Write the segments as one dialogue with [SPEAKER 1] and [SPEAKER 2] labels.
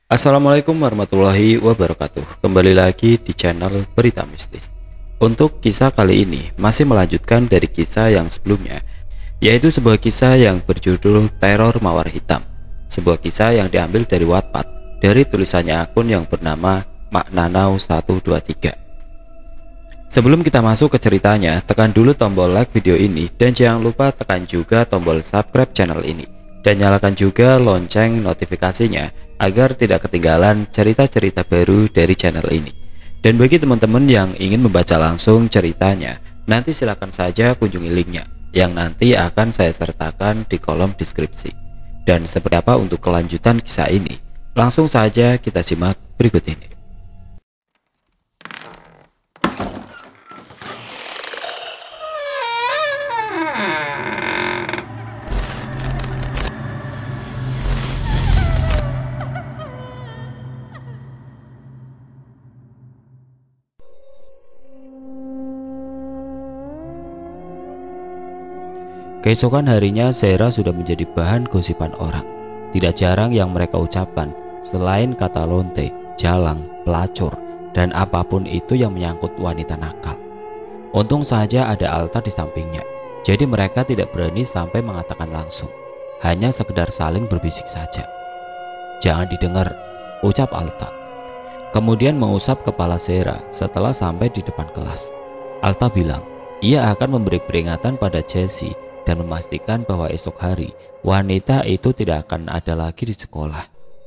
[SPEAKER 1] Assalamualaikum warahmatullahi wabarakatuh. Kembali lagi di channel Berita Mistis. Untuk kisah kali ini masih melanjutkan dari kisah yang sebelumnya, yaitu sebuah kisah yang berjudul Teror Mawar Hitam. Sebuah kisah yang diambil dari Wattpad, dari tulisannya akun yang bernama Maknanau123. Sebelum kita masuk ke ceritanya, tekan dulu tombol like video ini dan jangan lupa tekan juga tombol subscribe channel ini. Dan nyalakan juga lonceng notifikasinya agar tidak ketinggalan cerita-cerita baru dari channel ini. Dan bagi teman-teman yang ingin membaca langsung ceritanya, nanti silakan saja kunjungi linknya yang nanti akan saya sertakan di kolom deskripsi. Dan seperti apa untuk kelanjutan kisah ini? Langsung saja kita simak berikut ini. Keesokan harinya Sera sudah menjadi bahan gosipan orang. Tidak jarang yang mereka ucapkan selain kata lonte, jalang, pelacur, dan apapun itu yang menyangkut wanita nakal. Untung saja ada Alta di sampingnya, jadi mereka tidak berani sampai mengatakan langsung. Hanya sekedar saling berbisik saja. "Jangan didengar," ucap Alta. Kemudian mengusap kepala Sera setelah sampai di depan kelas. Alta bilang ia akan memberi peringatan pada Jessie dan memastikan bahwa esok hari wanita itu tidak akan ada lagi di sekolah.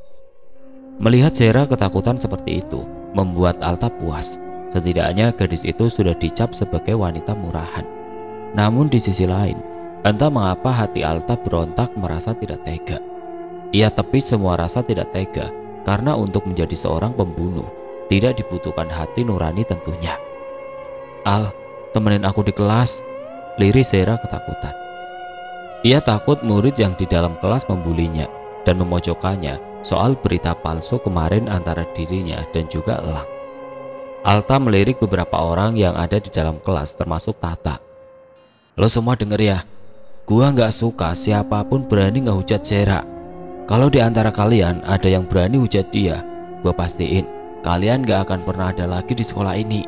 [SPEAKER 1] Melihat Sera ketakutan seperti itu membuat Alta puas. Setidaknya gadis itu sudah dicap sebagai wanita murahan. Namun di sisi lain, entah mengapa hati Alta berontak merasa tidak tega. Ia tepis semua rasa tidak tega karena untuk menjadi seorang pembunuh tidak dibutuhkan hati nurani tentunya. "Al, temenin aku di kelas," liris Sera ketakutan. Ia takut murid yang di dalam kelas membulinya dan memojokkannya soal berita palsu kemarin antara dirinya dan juga Elang. Alta melirik beberapa orang yang ada di dalam kelas termasuk Tata. "Lo semua denger ya, gua nggak suka siapapun berani ngehujat Sera. Kalau di antara kalian ada yang berani hujat dia, gua pastiin kalian nggak akan pernah ada lagi di sekolah ini."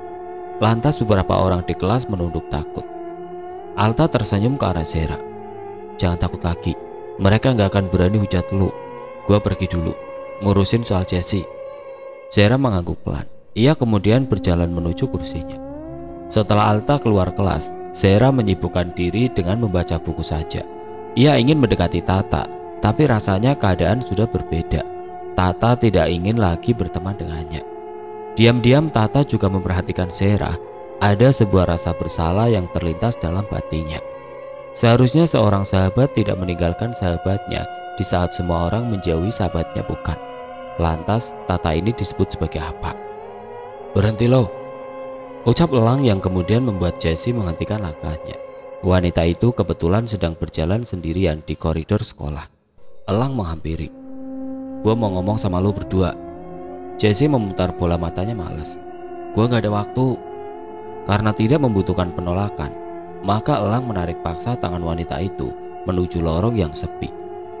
[SPEAKER 1] Lantas beberapa orang di kelas menunduk takut. Alta tersenyum ke arah Sera. "Jangan takut lagi, mereka nggak akan berani hujat lu. Gua pergi dulu, ngurusin soal Jessie." Sera mengangguk pelan. Ia kemudian berjalan menuju kursinya. Setelah Alta keluar kelas, Sera menyibukkan diri dengan membaca buku saja. Ia ingin mendekati Tata, tapi rasanya keadaan sudah berbeda. Tata tidak ingin lagi berteman dengannya. Diam-diam Tata juga memperhatikan Sera. Ada sebuah rasa bersalah yang terlintas dalam batinnya. Seharusnya seorang sahabat tidak meninggalkan sahabatnya di saat semua orang menjauhi sahabatnya, bukan? Lantas Tata ini disebut sebagai apa? "Berhenti lo," ucap Elang yang kemudian membuat Jessie menghentikan langkahnya. Wanita itu kebetulan sedang berjalan sendirian di koridor sekolah. Elang menghampiri. "Gua mau ngomong sama lo berdua." Jessie memutar bola matanya malas. "Gua gak ada waktu." Karena tidak membutuhkan penolakan, maka Elang menarik paksa tangan wanita itu menuju lorong yang sepi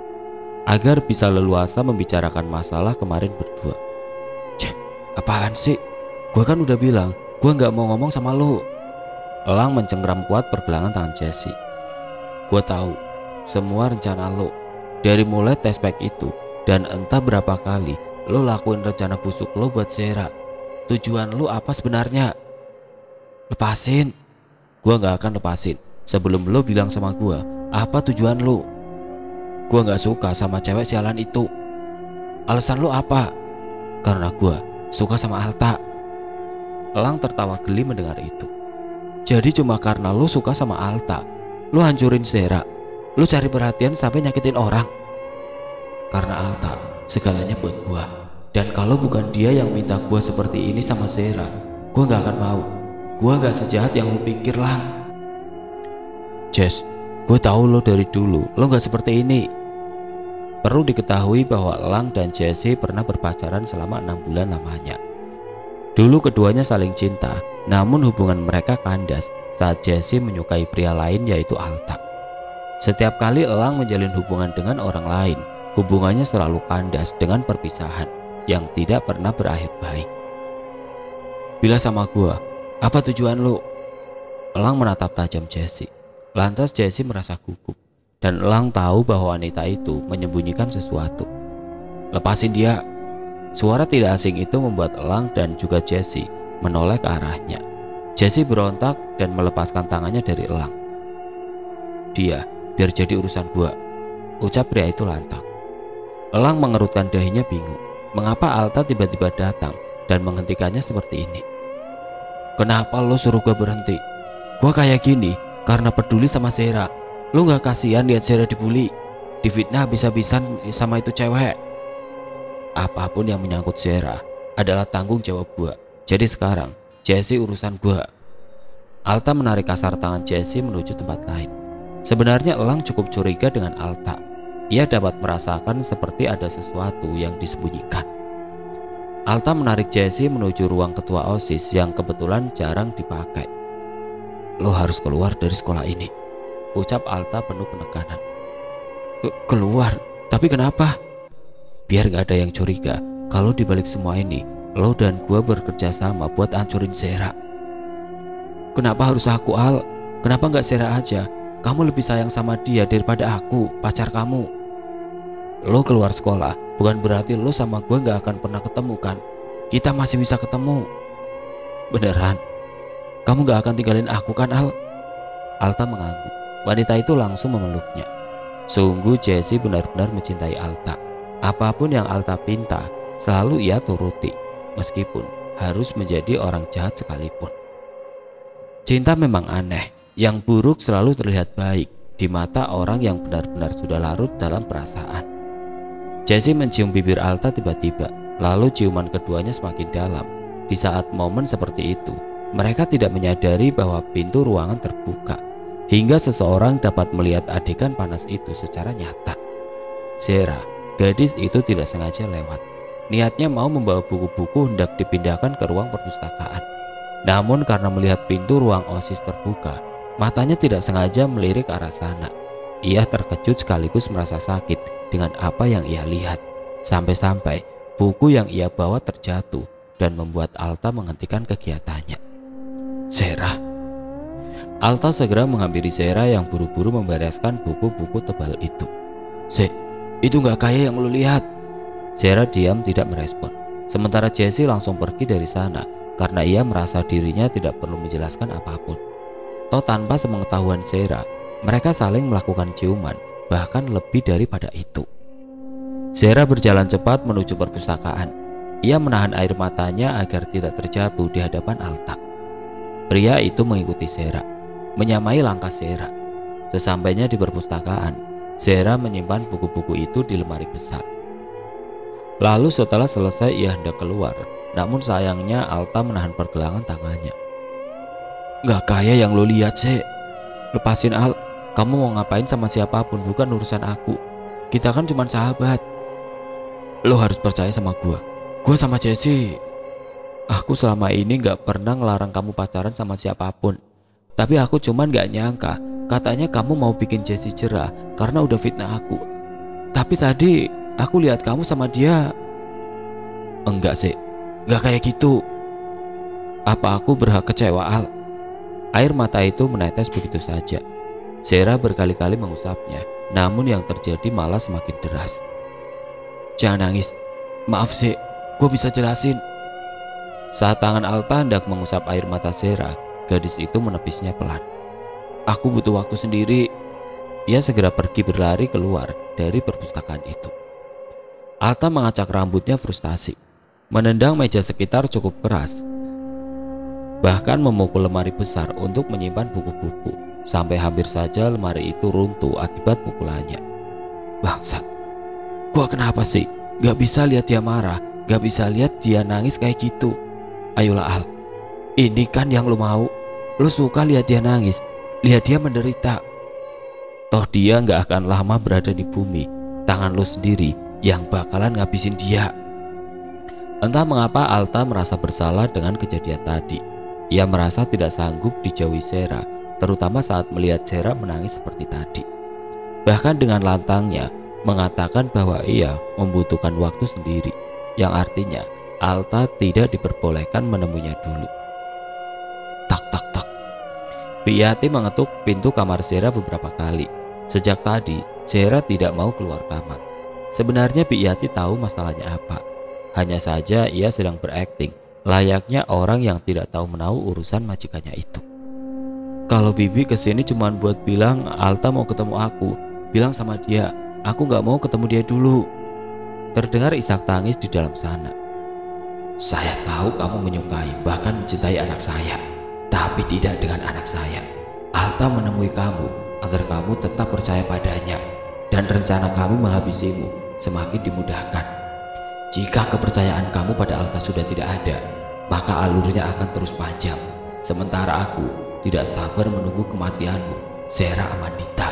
[SPEAKER 1] agar bisa leluasa membicarakan masalah kemarin berdua. "Cek, apaan sih? Gua kan udah bilang gua nggak mau ngomong sama lo." Elang mencengkram kuat pergelangan tangan Jessie. "Gua tahu semua rencana lo, dari mulai tes pack itu dan entah berapa kali lo lakuin rencana busuk lo buat Sera. Tujuan lo apa sebenarnya?" "Lepasin." "Gua gak akan lepasin sebelum lo bilang sama gua apa tujuan lo." "Gua gak suka sama cewek sialan itu." "Alasan lo apa?" "Karena gua suka sama Alta." Elang tertawa geli mendengar itu. "Jadi cuma karena lo suka sama Alta, lo hancurin Sera, lo cari perhatian sampai nyakitin orang?" "Karena Alta segalanya buat gua, dan kalau bukan dia yang minta gua seperti ini sama Sera, gua gak akan mau. Gua gak sejahat yang lu pikir lah." "Jess, gue tahu lo dari dulu lo gak seperti ini." Perlu diketahui bahwa Elang dan Jessie pernah berpacaran selama 6 bulan lamanya. Dulu keduanya saling cinta, namun hubungan mereka kandas saat Jessie menyukai pria lain yaitu Alta. Setiap kali Elang menjalin hubungan dengan orang lain, hubungannya selalu kandas dengan perpisahan yang tidak pernah berakhir baik. Bila sama gua, apa tujuan lu? Elang menatap tajam Jessie. Lantas Jessie merasa gugup, dan Elang tahu bahwa wanita itu menyembunyikan sesuatu. Lepasin dia. Suara tidak asing itu membuat Elang dan juga Jessie menoleh ke arahnya. Jessie berontak dan melepaskan tangannya dari Elang. Dia, biar jadi urusan gua, ucap pria itu lantang. Elang mengerutkan dahinya bingung. Mengapa Alta tiba-tiba datang dan menghentikannya seperti ini? Kenapa lo suruh gua berhenti? Gua kayak gini karena peduli sama Sera. Lo gak kasihan lihat Sera dibully, difitnah habis-habisan sama itu cewek. Apapun yang menyangkut Sera adalah tanggung jawab gua. Jadi sekarang Jessie urusan gua. Alta menarik kasar tangan Jessie menuju tempat lain. Sebenarnya Elang cukup curiga dengan Alta. Ia dapat merasakan seperti ada sesuatu yang disembunyikan. Alta menarik Jessie menuju ruang ketua OSIS yang kebetulan jarang dipakai. Lo harus keluar dari sekolah ini, ucap Alta penuh penekanan. Keluar? Tapi kenapa? Biar gak ada yang curiga kalau dibalik semua ini lo dan gua bekerja sama buat hancurin Sera. Kenapa harus aku, Al? Kenapa gak Sera aja? Kamu lebih sayang sama dia daripada aku, pacar kamu. Lo keluar sekolah bukan berarti lo sama gue gak akan pernah ketemu kan? Kita masih bisa ketemu. Beneran? Kamu gak akan tinggalin aku kan, Al? Alta mengangguk. Wanita itu langsung memeluknya. Sungguh Jessie benar-benar mencintai Alta. Apapun yang Alta pinta selalu ia turuti, meskipun harus menjadi orang jahat sekalipun. Cinta memang aneh. Yang buruk selalu terlihat baik di mata orang yang benar-benar sudah larut dalam perasaan. Jessie mencium bibir Alta tiba-tiba, lalu ciuman keduanya semakin dalam. Di saat momen seperti itu, mereka tidak menyadari bahwa pintu ruangan terbuka, hingga seseorang dapat melihat adegan panas itu secara nyata. Sera, gadis itu tidak sengaja lewat. Niatnya mau membawa buku-buku hendak dipindahkan ke ruang perpustakaan. Namun karena melihat pintu ruang OSIS terbuka, matanya tidak sengaja melirik ke arah sana. Ia terkejut sekaligus merasa sakit dengan apa yang ia lihat. Sampai-sampai buku yang ia bawa terjatuh dan membuat Alta menghentikan kegiatannya. Sera. Alta segera menghampiri Sera yang buru-buru membereskan buku-buku tebal itu. Itu gak kayak yang lu lihat. Sera diam tidak merespon. Sementara Jessie langsung pergi dari sana karena ia merasa dirinya tidak perlu menjelaskan apapun. Toh tanpa sepengetahuan Sera, mereka saling melakukan ciuman, bahkan lebih daripada itu. Sera berjalan cepat menuju perpustakaan. Ia menahan air matanya agar tidak terjatuh di hadapan Alta. Pria itu mengikuti Sera, menyamai langkah Sera. Sesampainya di perpustakaan, Sera menyimpan buku-buku itu di lemari besar. Lalu setelah selesai ia hendak keluar, namun sayangnya Alta menahan pergelangan tangannya. Gak kayak yang lo lihat sih. Lepasin, Al. Kamu mau ngapain sama siapapun bukan urusan aku. Kita kan cuma sahabat. Lo harus percaya sama gue. Gue sama Jessie. Aku selama ini gak pernah ngelarang kamu pacaran sama siapapun. Tapi aku cuman gak nyangka katanya kamu mau bikin Jessie jerah karena udah fitnah aku. Tapi tadi aku lihat kamu sama dia. Enggak sih, gak kayak gitu. Apa aku berhak kecewa, Al? Air mata itu menetes begitu saja. Sera berkali-kali mengusapnya, namun yang terjadi malah semakin deras. Jangan nangis. Maaf sih, gue bisa jelasin. Saat tangan Alta hendak mengusap air mata Sera, gadis itu menepisnya pelan. Aku butuh waktu sendiri. Ia segera pergi berlari keluar dari perpustakaan itu. Alta mengacak rambutnya frustasi, menendang meja sekitar cukup keras, bahkan memukul lemari besar untuk menyimpan buku-buku, sampai hampir saja lemari itu runtuh akibat pukulannya. Bangsat, gua kenapa sih? Gak bisa lihat dia marah, gak bisa lihat dia nangis kayak gitu. Ayolah Al, ini kan yang lu mau. Lu suka lihat dia nangis, lihat dia menderita. Toh dia gak akan lama berada di bumi. Tangan lu sendiri yang bakalan ngabisin dia. Entah mengapa Alta merasa bersalah dengan kejadian tadi. Ia merasa tidak sanggup dijauhi Sera, terutama saat melihat Sera menangis seperti tadi. Bahkan dengan lantangnya, mengatakan bahwa ia membutuhkan waktu sendiri, yang artinya Alta tidak diperbolehkan menemuinya dulu. Tak tak tak. Biati mengetuk pintu kamar Zehra beberapa kali. Sejak tadi Zehra tidak mau keluar kamar. Sebenarnya Biati tahu masalahnya apa. Hanya saja ia sedang berakting layaknya orang yang tidak tahu menahu urusan majikannya itu. Kalau Bibi kesini cuma buat bilang Alta mau ketemu aku, bilang sama dia, aku gak mau ketemu dia dulu. Terdengar isak tangis di dalam sana. Saya tahu kamu menyukai bahkan mencintai anak saya, tapi tidak dengan anak saya. Alta menemui kamu agar kamu tetap percaya padanya, dan rencana kami menghabisimu semakin dimudahkan. Jika kepercayaan kamu pada Alta sudah tidak ada, maka alurnya akan terus panjang. Sementara aku tidak sabar menunggu kematianmu, Zehra Amandita.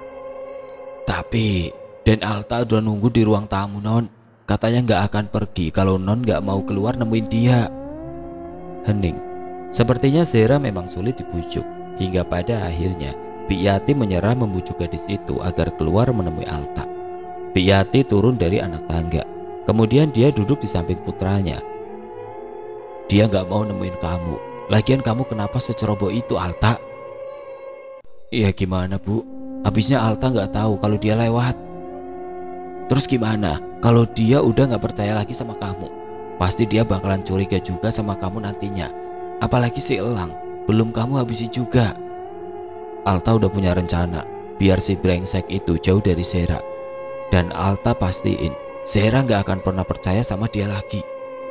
[SPEAKER 1] Tapi Den Alta udah nunggu di ruang tamu, Non. Katanya gak akan pergi kalau Non gak mau keluar nemuin dia. Hening. Sepertinya Zehra memang sulit dibujuk. Hingga pada akhirnya Biati menyerah membujuk gadis itu agar keluar menemui Alta. Biati turun dari anak tangga. Kemudian dia duduk di samping putranya. Dia gak mau nemuin kamu. Lagian kamu kenapa seceroboh itu, Alta? Ya gimana, Bu? Habisnya Alta gak tahu kalau dia lewat. Terus gimana kalau dia udah gak percaya lagi sama kamu? Pasti dia bakalan curiga juga sama kamu nantinya. Apalagi si Elang, belum kamu habisi juga. Alta udah punya rencana biar si brengsek itu jauh dari Zehra. Dan Alta pastiin Zehra gak akan pernah percaya sama dia lagi.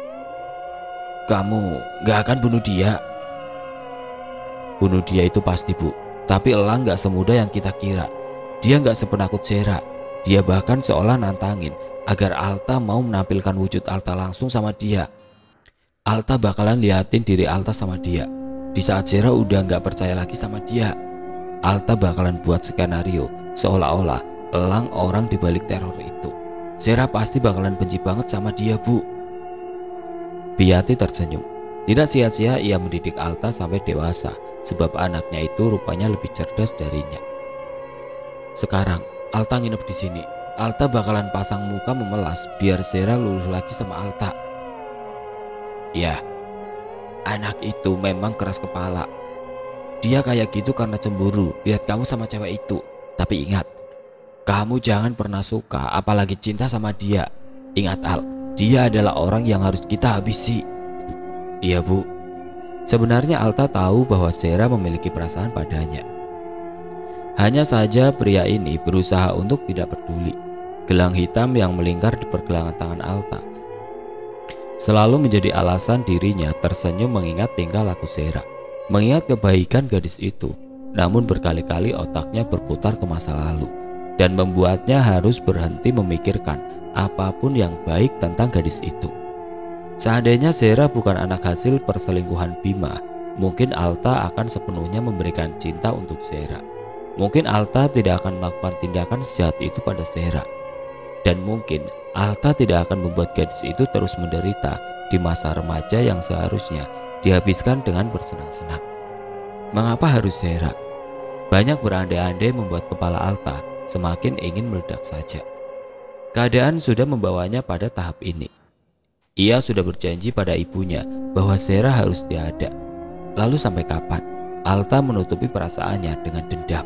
[SPEAKER 1] Kamu gak akan bunuh dia? Bunuh dia itu pasti, Bu. Tapi Elang gak semudah yang kita kira. Dia gak sepenakut Zehra. Dia bahkan seolah nantangin agar Alta mau menampilkan wujud Alta langsung sama dia. Alta bakalan liatin diri Alta sama dia. Di saat Zehra udah gak percaya lagi sama dia, Alta bakalan buat skenario seolah-olah Elang orang dibalik teror itu. Zehra pasti bakalan benci banget sama dia, Bu. Biati tersenyum. Tidak sia-sia ia mendidik Alta sampai dewasa, sebab anaknya itu rupanya lebih cerdas darinya. Sekarang Alta nginep di sini. Alta bakalan pasang muka memelas biar Zehra luluh lagi sama Alta. Ya, anak itu memang keras kepala. Dia kayak gitu karena cemburu lihat kamu sama cewek itu. Tapi ingat, kamu jangan pernah suka apalagi cinta sama dia. Ingat Al, dia adalah orang yang harus kita habisi. Iya, Bu. Sebenarnya Alta tahu bahwa Zehra memiliki perasaan padanya. Hanya saja pria ini berusaha untuk tidak peduli. Gelang hitam yang melingkar di pergelangan tangan Alta selalu menjadi alasan dirinya tersenyum mengingat tingkah laku Zehra, mengingat kebaikan gadis itu. Namun berkali-kali otaknya berputar ke masa lalu dan membuatnya harus berhenti memikirkan apapun yang baik tentang gadis itu. Seandainya Zehra bukan anak hasil perselingkuhan Bima, mungkin Alta akan sepenuhnya memberikan cinta untuk Zehra. Mungkin Alta tidak akan melakukan tindakan sejahat itu pada Zehra. Dan mungkin Alta tidak akan membuat gadis itu terus menderita di masa remaja yang seharusnya dihabiskan dengan bersenang-senang. Mengapa harus Zehra? Banyak berandai-andai membuat kepala Alta semakin ingin meledak saja. Keadaan sudah membawanya pada tahap ini. Ia sudah berjanji pada ibunya bahwa Zehra harus tiada. Lalu sampai kapan Alta menutupi perasaannya dengan dendam?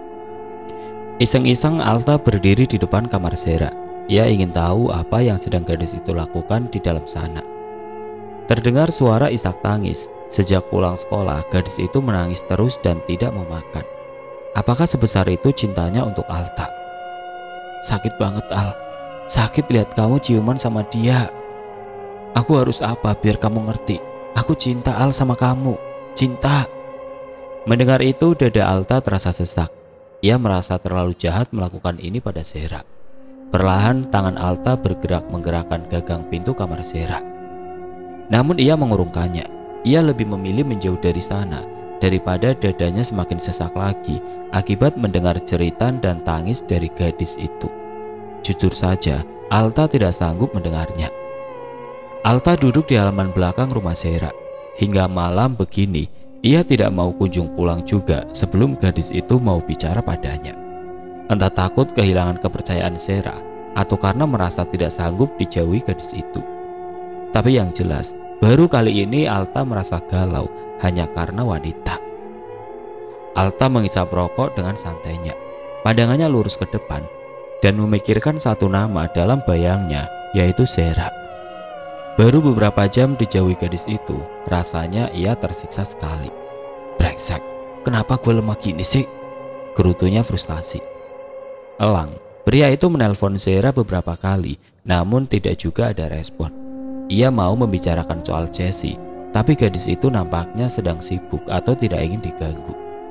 [SPEAKER 1] Iseng-iseng Alta berdiri di depan kamar Zehra. Ia ingin tahu apa yang sedang gadis itu lakukan di dalam sana. Terdengar suara isak tangis. Sejak pulang sekolah, gadis itu menangis terus dan tidak mau makan. Apakah sebesar itu cintanya untuk Alta? Sakit banget, Al. Sakit lihat kamu ciuman sama dia. Aku harus apa biar kamu ngerti? Aku cinta, Al, sama kamu. Cinta. Mendengar itu dada Alta terasa sesak. Ia merasa terlalu jahat melakukan ini pada Zehra. Perlahan tangan Alta bergerak menggerakkan gagang pintu kamar Zehra. Namun ia mengurungkannya. Ia lebih memilih menjauh dari sana daripada dadanya semakin sesak lagi akibat mendengar jeritan dan tangis dari gadis itu. Jujur saja, Alta tidak sanggup mendengarnya. Alta duduk di halaman belakang rumah Zehra. Hingga malam begini ia tidak mau kunjung pulang juga sebelum gadis itu mau bicara padanya. Entah takut kehilangan kepercayaan Sera atau karena merasa tidak sanggup dijauhi gadis itu. Tapi yang jelas, baru kali ini Alta merasa galau hanya karena wanita. Alta menghisap rokok dengan santainya. Pandangannya lurus ke depan dan memikirkan satu nama dalam bayangnya, yaitu Sera. Baru beberapa jam dijauhi gadis itu, rasanya ia tersiksa sekali. Brengsek, kenapa gue lemah gini sih? Gerutunya frustasi. Elang, pria itu menelpon Sera beberapa kali, namun tidak juga ada respon. Ia mau membicarakan soal Jessie, tapi gadis itu nampaknya sedang sibuk atau tidak ingin diganggu.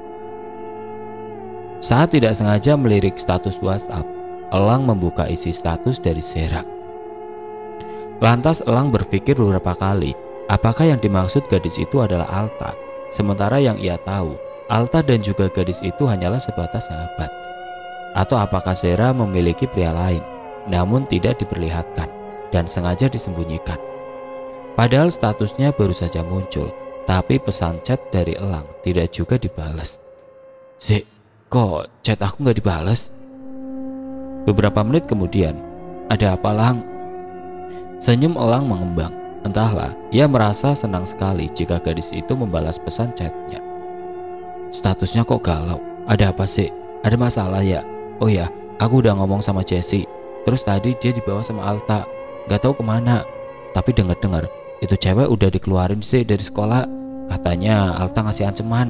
[SPEAKER 1] Saat tidak sengaja melirik status WhatsApp, Elang membuka isi status dari Sera. Lantas Elang berpikir beberapa kali, apakah yang dimaksud gadis itu adalah Alta, sementara yang ia tahu, Alta dan juga gadis itu hanyalah sebatas sahabat. Atau apakah Sera memiliki pria lain, namun tidak diperlihatkan dan sengaja disembunyikan. Padahal statusnya baru saja muncul, tapi pesan chat dari Elang tidak juga dibalas. Zek, kok chat aku nggak dibalas? Beberapa menit kemudian, ada apa Lang? Senyum Elang mengembang. Entahlah, ia merasa senang sekali jika gadis itu membalas pesan chatnya. Statusnya kok galau? Ada apa sih? Ada masalah ya? Oh ya, aku udah ngomong sama Jessie. Terus tadi dia dibawa sama Alta, gak tahu kemana. Tapi dengar-dengar itu cewek udah dikeluarin sih dari sekolah. Katanya Alta ngasih ancaman.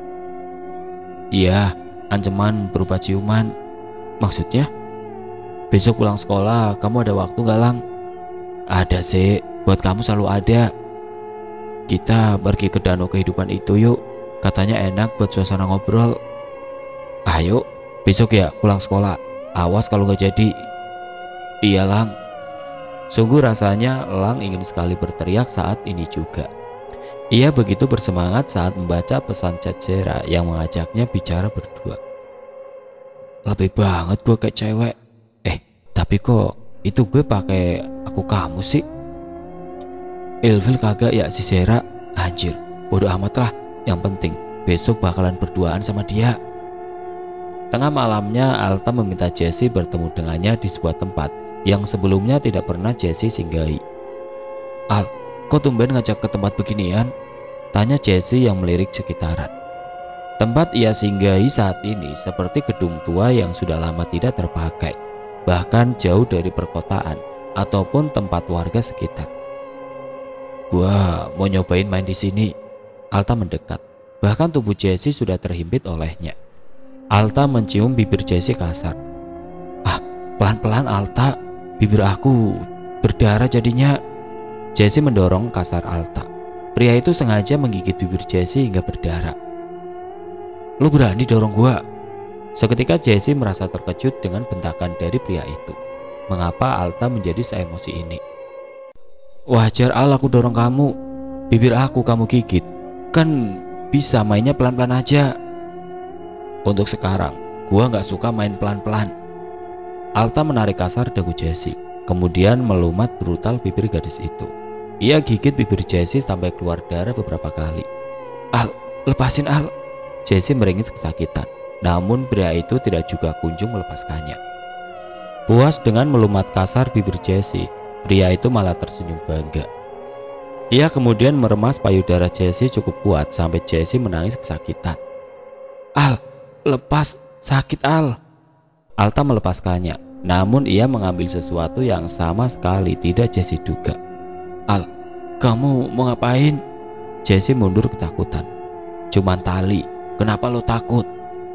[SPEAKER 1] Iya, ancaman berupa ciuman. Maksudnya? Besok pulang sekolah kamu ada waktu gak Lang? Ada sih, buat kamu selalu ada. Kita pergi ke danau kehidupan itu yuk. Katanya enak buat suasana ngobrol. Ayo, besok ya pulang sekolah. Awas kalau gak jadi. Iya Lang. Sungguh rasanya Lang ingin sekali berteriak saat ini juga. Ia begitu bersemangat saat membaca pesan chat Sera yang mengajaknya bicara berdua. Lebih banget gue kayak cewek. Tapi kok itu gue pakai aku kamu sih? Ilfil kagak ya si Sera? Anjir, bodoh amat lah. Yang penting besok bakalan berduaan sama dia. Tengah malamnya Alta meminta Jessie bertemu dengannya di sebuah tempat yang sebelumnya tidak pernah Jessie singgahi. Al, kok tumben ngajak ke tempat beginian? Tanya Jessie yang melirik sekitaran. Tempat ia singgahi saat ini seperti gedung tua yang sudah lama tidak terpakai, bahkan jauh dari perkotaan ataupun tempat warga sekitar. Gua mau nyobain main di sini. Alta mendekat, bahkan tubuh Jessie sudah terhimpit olehnya. Alta mencium bibir Jessie kasar. Ah, pelan-pelan Alta, bibir aku berdarah jadinya. Jessie mendorong kasar Alta. Pria itu sengaja menggigit bibir Jessie hingga berdarah. Lu berani dorong gua? Seketika Jessie merasa terkejut dengan bentakan dari pria itu. Mengapa Alta menjadi seemosi ini? Wajar Al, aku dorong kamu. Bibir aku kamu gigit. Kan bisa mainnya pelan-pelan aja. Untuk sekarang, gua gak suka main pelan-pelan. Alta menarik kasar dagu Jessie, kemudian melumat brutal bibir gadis itu. Ia gigit bibir Jessie sampai keluar darah beberapa kali. Al, lepasin Al. Jessie meringis kesakitan, namun pria itu tidak juga kunjung melepaskannya. Puas dengan melumat kasar bibir Jessie, pria itu malah tersenyum bangga. Ia kemudian meremas payudara Jessie cukup kuat sampai Jessie menangis kesakitan. Al, lepas, sakit Al. Alta melepaskannya, namun ia mengambil sesuatu yang sama sekali tidak Jessie duga. Al, kamu mau ngapain? Jessie mundur ketakutan. Cuman tali, kenapa lo takut?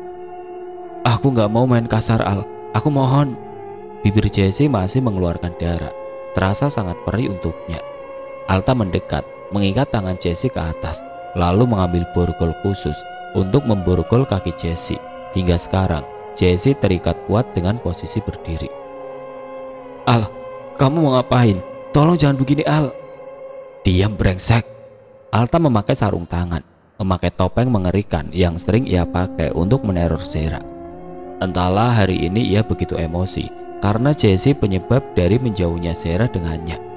[SPEAKER 1] Aku gak mau main kasar Al, aku mohon. Bibir Jessie masih mengeluarkan darah, terasa sangat perih untuknya. Alta mendekat, mengikat tangan Jessie ke atas, lalu mengambil borgol khusus untuk memborgol kaki Jessie. Hingga sekarang, Jessie terikat kuat dengan posisi berdiri. Al, kamu mau ngapain? Tolong jangan begini Al. Diam brengsek. Alta memakai sarung tangan, memakai topeng mengerikan yang sering ia pakai untuk meneror Sera. Entahlah hari ini ia begitu emosi karena Jessie penyebab dari menjauhnya Sera dengannya.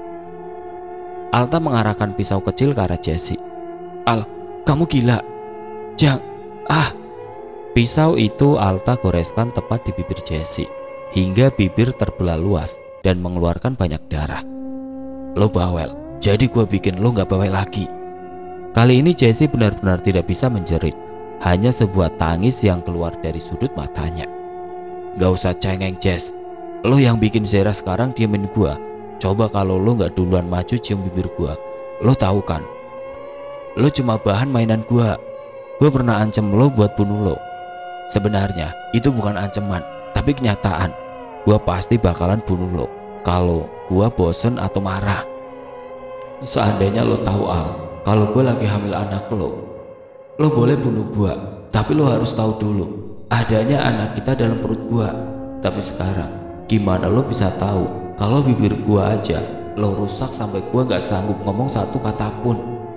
[SPEAKER 1] Alta mengarahkan pisau kecil ke arah Jessie. Al, kamu gila. Pisau itu Alta goreskan tepat di bibir Jessie hingga bibir terbelah luas dan mengeluarkan banyak darah. Lo bawel, jadi gue bikin lo gak bawel lagi. Kali ini Jessie benar-benar tidak bisa menjerit, hanya sebuah tangis yang keluar dari sudut matanya. Gak usah cengeng Jess, lo yang bikin Zera sekarang diemin gue. Coba kalau lo gak duluan maju cium bibir gue, lo tahu kan, lo cuma bahan mainan gue. Gue pernah ancam lo buat bunuh lo. Sebenarnya itu bukan ancaman, tapi kenyataan. Gue pasti bakalan bunuh lo kalau gue bosen atau marah. Seandainya lo tahu Al, kalau gue lagi hamil anak lo boleh bunuh gue, tapi lo harus tahu dulu adanya anak kita dalam perut gue. Tapi sekarang gimana lo bisa tahu kalau bibir gue aja lo rusak sampai gue gak sanggup ngomong satu kata pun.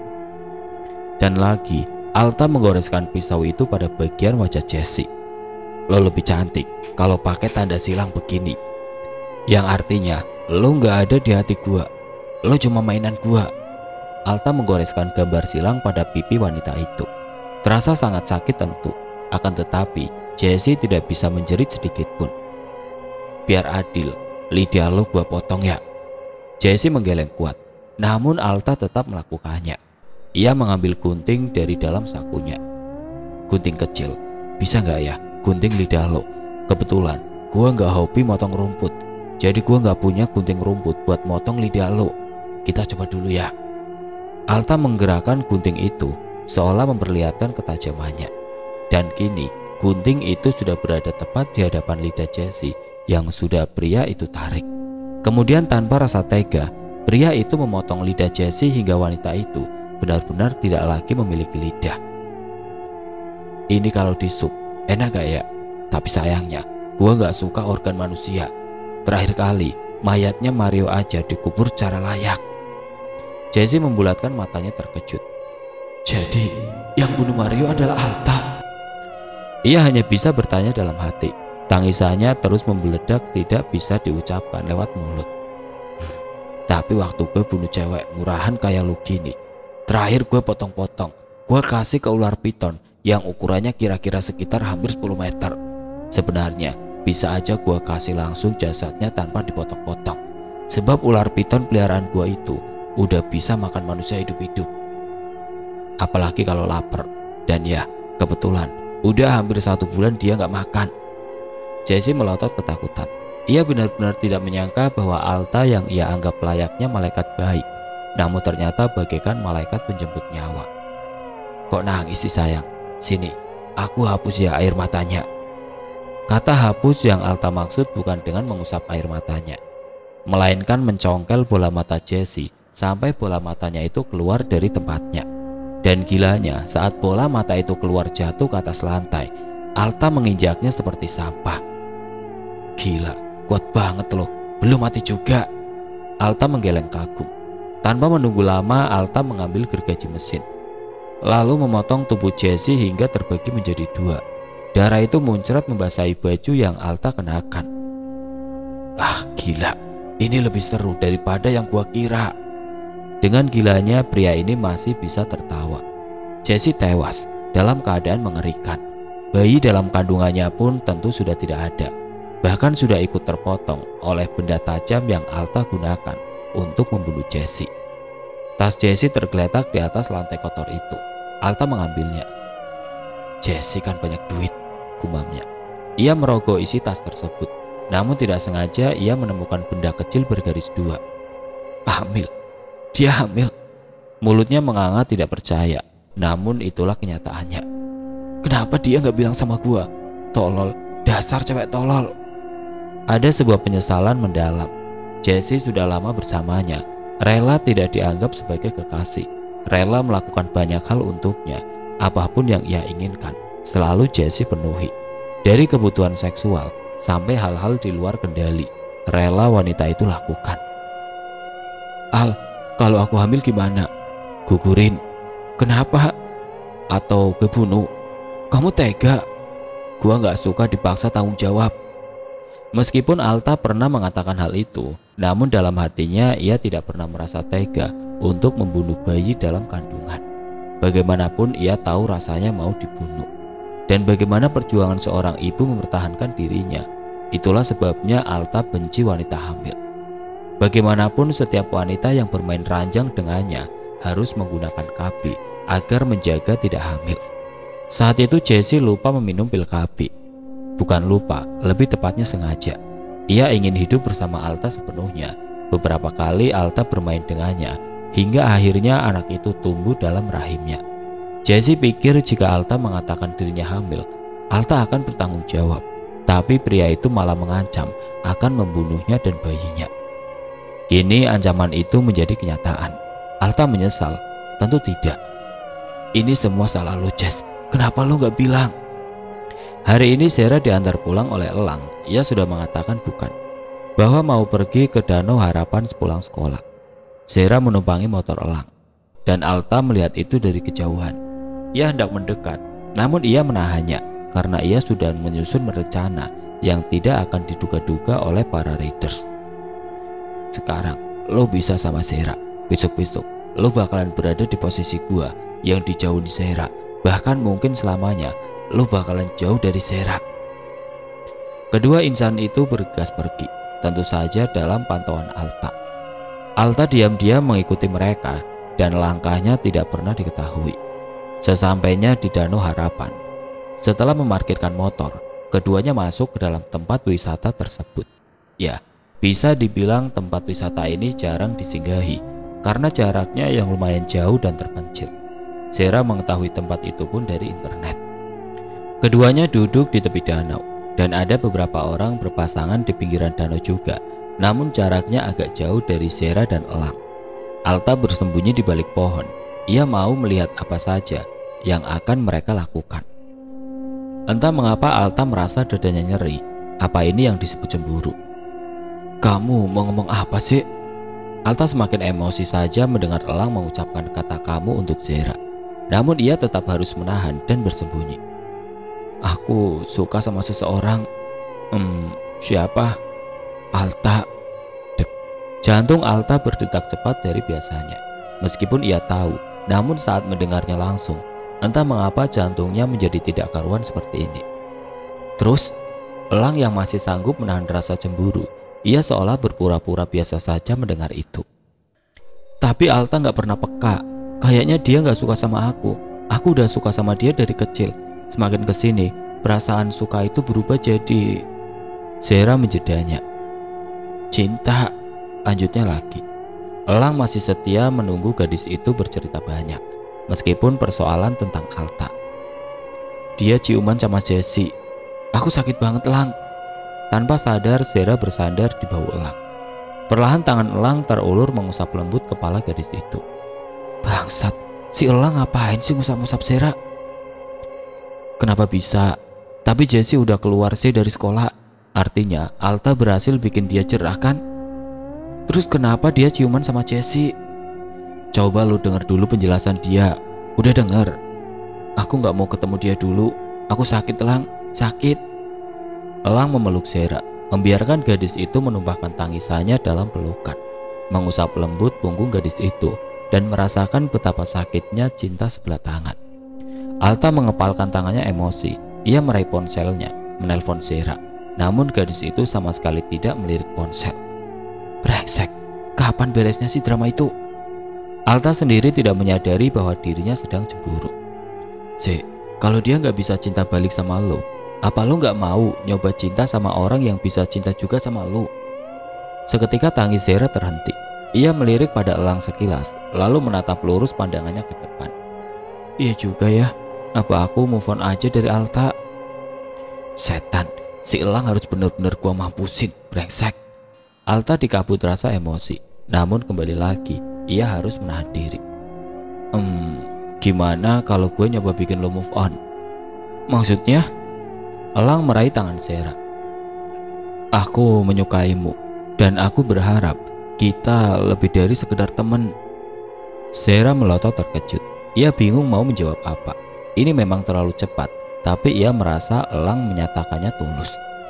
[SPEAKER 1] Dan lagi Alta menggoreskan pisau itu pada bagian wajah Jessie. Lo lebih cantik kalau pakai tanda silang begini, yang artinya lo gak ada di hati gua. Lo cuma mainan gua. Alta menggoreskan gambar silang pada pipi wanita itu. Terasa sangat sakit tentu, akan tetapi Jessie tidak bisa menjerit sedikit pun. Biar adil, lidah lo gua potong ya. Jessie menggeleng kuat, namun Alta tetap melakukannya. Ia mengambil gunting dari dalam sakunya. Gunting kecil, bisa gak ya gunting lidah lo? Kebetulan gua gak hobi motong rumput, jadi gua gak punya gunting rumput buat motong lidah lo. Kita coba dulu ya. Alta menggerakkan gunting itu seolah memperlihatkan ketajamannya. Dan kini gunting itu sudah berada tepat di hadapan lidah Jessie yang sudah pria itu tarik. Kemudian tanpa rasa tega, pria itu memotong lidah Jessie hingga wanita itu benar-benar tidak lagi memiliki lidah. Ini kalau di sup enak gak ya? Tapi sayangnya gua gak suka organ manusia. Terakhir kali mayatnya Mario aja dikubur secara layak. Jessie membulatkan matanya terkejut. Jadi yang bunuh Mario adalah Alta? Ia hanya bisa bertanya dalam hati. Tangisannya terus membeledak, tidak bisa diucapkan lewat mulut. Tapi waktu gue bunuh cewek murahan kayak lu gini, terakhir gue potong-potong, gue kasih ke ular piton yang ukurannya kira-kira sekitar hampir 10 meter. Sebenarnya bisa aja gue kasih langsung jasadnya tanpa dipotong-potong, sebab ular piton peliharaan gue itu udah bisa makan manusia hidup-hidup. Apalagi kalau lapar. Dan ya kebetulan udah hampir 1 bulan dia gak makan. Jessie melotot ketakutan. Ia benar-benar tidak menyangka bahwa Alta yang ia anggap layaknya malaikat baik, namun ternyata bagaikan malaikat penjemput nyawa. Kok nangis sih sayang? Sini, aku hapus ya air matanya. Kata hapus yang Alta maksud bukan dengan mengusap air matanya, melainkan mencongkel bola mata Jessie sampai bola matanya itu keluar dari tempatnya. Dan gilanya saat bola mata itu keluar jatuh ke atas lantai, Alta menginjaknya seperti sampah. Gila, kuat banget loh, belum mati juga. Alta menggeleng kagum. Tanpa menunggu lama, Alta mengambil gergaji mesin, lalu memotong tubuh Jessie hingga terbagi menjadi 2. Darah itu muncrat membasahi baju yang Alta kenakan. Ah gila, ini lebih seru daripada yang gua kira. Dengan gilanya pria ini masih bisa tertawa. Jessie tewas dalam keadaan mengerikan. Bayi dalam kandungannya pun tentu sudah tidak ada, bahkan sudah ikut terpotong oleh benda tajam yang Alta gunakan untuk membunuh Jessie. Tas Jessie tergeletak di atas lantai kotor itu. Alta mengambilnya. Jessie kan banyak duit, gumamnya. Ia merogoh isi tas tersebut, namun tidak sengaja ia menemukan benda kecil bergaris 2. Hamil, dia hamil. Mulutnya menganga tidak percaya, namun itulah kenyataannya. Kenapa dia gak bilang sama gua? Tolol, dasar cewek tolol. Ada sebuah penyesalan mendalam. Jessie sudah lama bersamanya, rela tidak dianggap sebagai kekasih, rela melakukan banyak hal untuknya. Apapun yang ia inginkan selalu Jessie penuhi, dari kebutuhan seksual sampai hal-hal di luar kendali, rela wanita itu lakukan. Al, kalau aku hamil gimana? Gugurin? Kenapa? Atau kebunuh? Kamu tega? Gua gak suka dipaksa tanggung jawab. Meskipun Alta pernah mengatakan hal itu, namun dalam hatinya ia tidak pernah merasa tega untuk membunuh bayi dalam kandungan. Bagaimanapun ia tahu rasanya mau dibunuh. dan bagaimana perjuangan seorang ibu mempertahankan dirinya. Itulah sebabnya Alta benci wanita hamil. Bagaimanapun setiap wanita yang bermain ranjang dengannya harus menggunakan KB agar menjaga tidak hamil. Saat itu Jessie lupa meminum pil KB. Bukan lupa, lebih tepatnya sengaja. Ia ingin hidup bersama Alta sepenuhnya. Beberapa kali Alta bermain dengannya, hingga akhirnya anak itu tumbuh dalam rahimnya. Jessie pikir jika Alta mengatakan dirinya hamil, Alta akan bertanggung jawab. Tapi pria itu malah mengancam akan membunuhnya dan bayinya. Kini ancaman itu menjadi kenyataan. Alta menyesal. Tentu tidak. Ini semua salah lo, Jess. Kenapa lo gak bilang? Hari ini Sarah diantar pulang oleh Elang. Ia sudah mengatakan bukan, bahwa mau pergi ke Danau Harapan sepulang sekolah. Sarah menumpangi motor Elang, dan Alta melihat itu dari kejauhan. Ia hendak mendekat, namun ia menahannya karena ia sudah menyusun rencana yang tidak akan diduga-duga oleh para raiders. Sekarang lo bisa sama Sarah. Besok-besok lo bakalan berada di posisi gua yang dijauhin Sarah. Bahkan mungkin selamanya lo bakalan jauh dari Sarah. Kedua insan itu bergegas pergi, tentu saja dalam pantauan Alta. Alta diam-diam mengikuti mereka dan langkahnya tidak pernah diketahui. Sesampainya di Danau Harapan, setelah memarkirkan motor, keduanya masuk ke dalam tempat wisata tersebut. Ya, bisa dibilang tempat wisata ini jarang disinggahi karena jaraknya yang lumayan jauh dan terpencil. Sarah mengetahui tempat itu pun dari internet. Keduanya duduk di tepi danau dan ada beberapa orang berpasangan di pinggiran danau juga, namun jaraknya agak jauh dari Sarah dan Elang. Alta bersembunyi di balik pohon. Ia mau melihat apa saja yang akan mereka lakukan. Entah mengapa Alta merasa dadanya nyeri. Apa ini yang disebut cemburu? Kamu mau ngomong apa sih? Alta semakin emosi saja mendengar Elang mengucapkan kata kamu untuk Sarah. Namun ia tetap harus menahan dan bersembunyi. Aku suka sama seseorang. Siapa? Alta. Dek. Jantung Alta berdetak cepat dari biasanya. Meskipun ia tahu, namun saat mendengarnya langsung, entah mengapa jantungnya menjadi tidak karuan seperti ini. Terus, Elang yang masih sanggup menahan rasa cemburu, ia seolah berpura-pura biasa saja mendengar itu. Tapi Alta gak pernah peka. Kayaknya dia gak suka sama aku. Aku udah suka sama dia dari kecil. Semakin kesini, perasaan suka itu berubah jadi... Sarah menjedanya. Cinta, lanjutnya lagi. Elang masih setia menunggu gadis itu bercerita banyak. Meskipun persoalan tentang Alta. Dia ciuman sama Jessie. Aku sakit banget, Elang. Tanpa sadar Sarah bersandar di bahu Elang. Perlahan tangan Elang terulur mengusap lembut kepala gadis itu. Bangsat, si Elang ngapain sih ngusap-ngusap Sarah? Kenapa bisa? Tapi Jessie udah keluar sih dari sekolah. Artinya Alta berhasil bikin dia cerah kan? Terus kenapa dia ciuman sama Jessie? Coba lu dengar dulu penjelasan dia. Udah denger? Aku gak mau ketemu dia dulu. Aku sakit, Elang. Sakit. Elang memeluk Sarah, membiarkan gadis itu menumpahkan tangisannya dalam pelukan, mengusap lembut punggung gadis itu, dan merasakan betapa sakitnya cinta sebelah tangan. Alta mengepalkan tangannya emosi. Ia meraih ponselnya, menelpon Sarah. Namun gadis itu sama sekali tidak melirik ponsel. Brengsek, kapan beresnya sih drama itu? Alta sendiri tidak menyadari bahwa dirinya sedang cemburu. Kalau dia gak bisa cinta balik sama lo, apa lo gak mau nyoba cinta sama orang yang bisa cinta juga sama lo? Seketika tangis Sarah terhenti. Ia melirik pada Elang sekilas, lalu menatap lurus pandangannya ke depan. Iya juga ya, apa aku move on aja dari Alta? Setan, si Elang harus benar-benar gua mampusin, brengsek. Alta dikabut rasa emosi, namun kembali lagi ia harus menahan diri. Gimana kalau gue nyoba bikin lo move on? Maksudnya? Elang meraih tangan Sarah. Aku menyukaimu, dan aku berharap kita lebih dari sekedar teman. Sarah melotot terkejut. Ia bingung mau menjawab apa. Ini memang terlalu cepat, tapi ia merasa Elang menyatakannya tulus.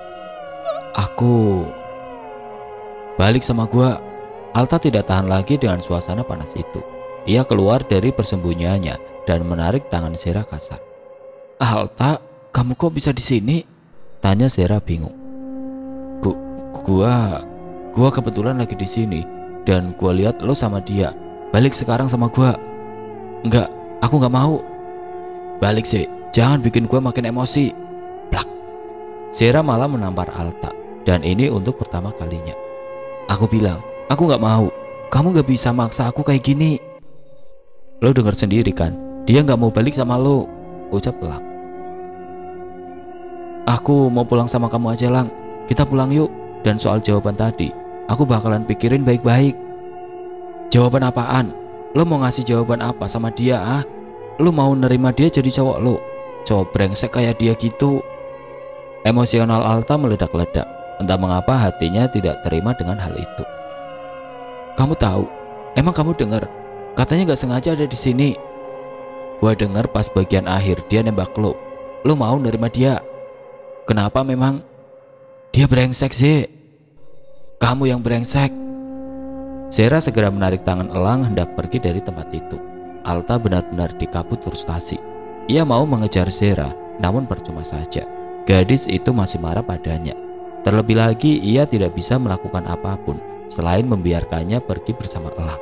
[SPEAKER 1] Aku balik sama gua. Alta tidak tahan lagi dengan suasana panas itu. Ia keluar dari persembunyiannya dan menarik tangan Sarah kasar. Alta, kamu kok bisa di sini? Tanya Sarah bingung. Gua kebetulan lagi di sini dan gua lihat lo sama dia. Balik sekarang sama gua. Enggak, aku nggak mau. Balik sih, jangan bikin gua makin emosi. Plak. Sarah malah menampar Alta, dan ini untuk pertama kalinya. Aku bilang, aku nggak mau. Kamu nggak bisa maksa aku kayak gini. Lo denger sendiri kan, dia nggak mau balik sama lo, ucap Elang. Aku mau pulang sama kamu aja, Lang. Kita pulang yuk. Dan soal jawaban tadi, aku bakalan pikirin baik-baik. Jawaban apaan? Lo mau ngasih jawaban apa sama dia, ah? Lo mau nerima dia jadi cowok lo? Cowok brengsek kayak dia gitu. Emosional Alta meledak-ledak. Entah mengapa hatinya tidak terima dengan hal itu. Kamu tahu? Emang kamu dengar? Katanya gak sengaja ada di sini. Gua dengar pas bagian akhir dia nembak lo. Lo mau nerima dia? Kenapa memang? Dia brengsek sih. Kamu yang brengsek. Sarah segera menarik tangan Elang hendak pergi dari tempat itu. Alta benar-benar dikabut frustasi. Ia mau mengejar Sarah, namun percuma saja. Gadis itu masih marah padanya. Terlebih lagi ia tidak bisa melakukan apapun selain membiarkannya pergi bersama Elang.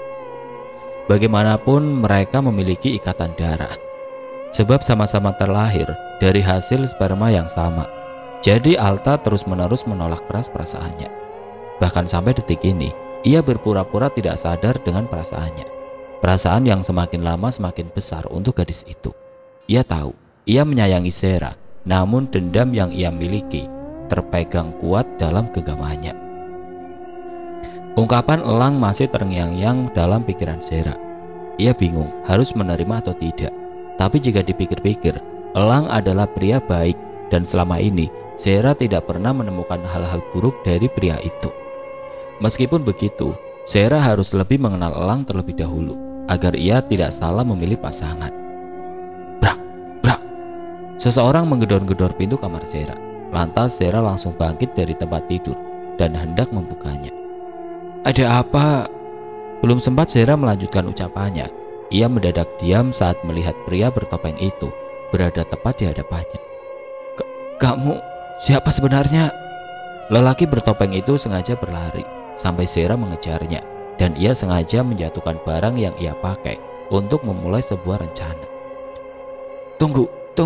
[SPEAKER 1] Bagaimanapun mereka memiliki ikatan darah, sebab sama-sama terlahir dari hasil sperma yang sama. Jadi Alta terus-menerus menolak keras perasaannya. Bahkan sampai detik ini, ia berpura-pura tidak sadar dengan perasaannya. Perasaan yang semakin lama semakin besar untuk gadis itu. Ia tahu, ia menyayangi Sarah, namun dendam yang ia miliki terpegang kuat dalam genggamannya. Ungkapan Elang masih terngiang-ngiang dalam pikiran Sarah. Ia bingung harus menerima atau tidak. Tapi jika dipikir-pikir, Elang adalah pria baik dan selama ini Sarah tidak pernah menemukan hal-hal buruk dari pria itu. Meskipun begitu, Sarah harus lebih mengenal Elang terlebih dahulu agar ia tidak salah memilih pasangan. Brak, brak. Seseorang menggedor-gedor pintu kamar Sarah. Lantas Sarah langsung bangkit dari tempat tidur dan hendak membukanya. Ada apa? Belum sempat Sarah melanjutkan ucapannya, ia mendadak diam saat melihat pria bertopeng itu berada tepat di hadapannya. Kamu siapa sebenarnya? Lelaki bertopeng itu sengaja berlari sampai Sarah mengejarnya, dan ia sengaja menjatuhkan barang yang ia pakai untuk memulai sebuah rencana. Tunggu.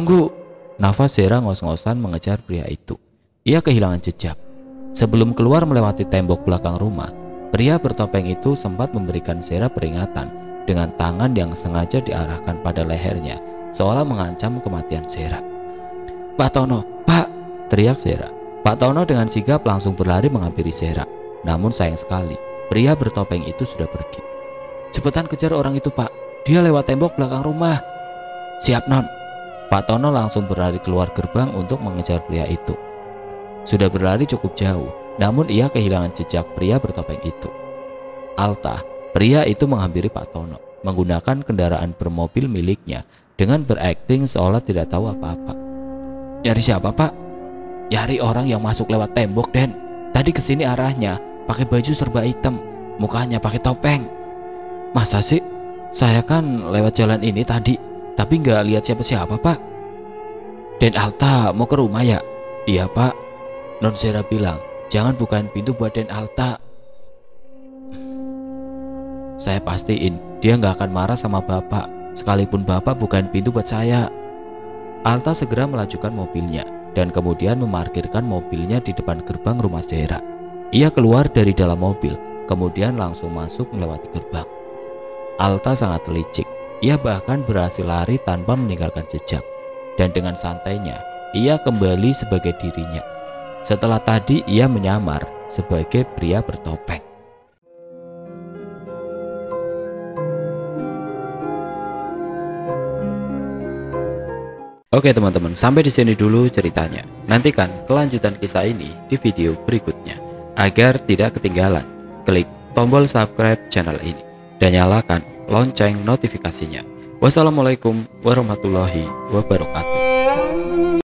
[SPEAKER 1] Nafas Sarah ngos-ngosan mengejar pria itu. Ia kehilangan jejak. Sebelum keluar melewati tembok belakang rumah, pria bertopeng itu sempat memberikan Sarah peringatan dengan tangan yang sengaja diarahkan pada lehernya, seolah mengancam kematian Sarah. Pak Tono, Pak! Teriak Sarah. Pak Tono dengan sigap langsung berlari menghampiri Sarah. Namun sayang sekali, pria bertopeng itu sudah pergi. Cepetan kejar orang itu, Pak. Dia lewat tembok belakang rumah. Siap, Non. Pak Tono langsung berlari keluar gerbang untuk mengejar pria itu. Sudah berlari cukup jauh, namun ia kehilangan jejak pria bertopeng itu. Alta, pria itu menghampiri Pak Tono menggunakan kendaraan bermobil miliknya dengan berakting seolah tidak tahu apa-apa. Nyari siapa, Pak? Nyari orang yang masuk lewat tembok, Den. Tadi kesini arahnya pakai baju serba hitam, mukanya pakai topeng. Masa sih? Saya kan lewat jalan ini tadi, tapi nggak lihat siapa-siapa, Pak. Den Alta mau ke rumah ya? Iya, Pak. Non Sarah bilang, jangan bukain pintu buat Den Alta. Saya pastiin dia nggak akan marah sama Bapak, sekalipun Bapak bukain pintu buat saya. Alta segera melajukan mobilnya dan kemudian memarkirkan mobilnya di depan gerbang rumah Sarah. Ia keluar dari dalam mobil, kemudian langsung masuk melewati gerbang. Alta sangat licik. Ia bahkan berhasil lari tanpa meninggalkan jejak. Dan dengan santainya, ia kembali sebagai dirinya. Setelah tadi ia menyamar sebagai pria bertopeng. Oke teman-teman, sampai di sini dulu ceritanya. Nantikan kelanjutan kisah ini di video berikutnya. Agar tidak ketinggalan, klik tombol subscribe channel ini dan nyalakan lonceng notifikasinya. Wassalamualaikum warahmatullahi wabarakatuh.